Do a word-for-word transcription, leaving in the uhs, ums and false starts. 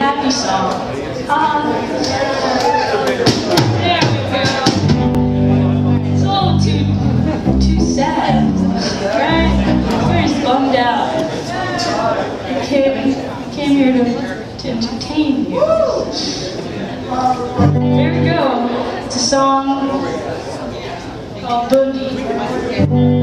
happy song. Uh, there we go. It's a little too, too sad, right? We're just bummed out. I came, came here to, to entertain you. Here we go. It's a song called Boogie.